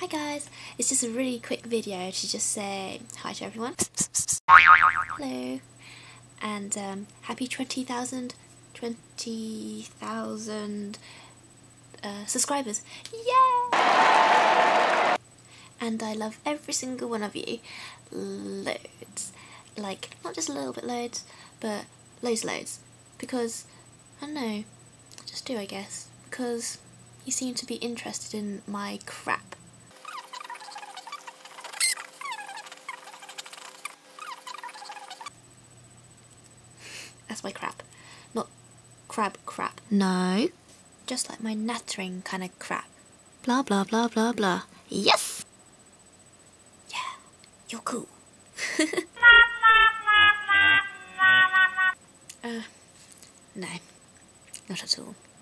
Hi guys, it's just a really quick video to just say hi to everyone. Hello. And happy 20,000 subscribers. Yeah! And I love every single one of you. Loads. Like, not just a little bit loads, but loads. Because, I don't know, I just do I guess. Because you seem to be interested in my crap. That's my crap. Not crab crap. No. Just like my nattering kind of crap. Blah blah blah blah blah. Yes! Yeah, you're cool. No, not at all.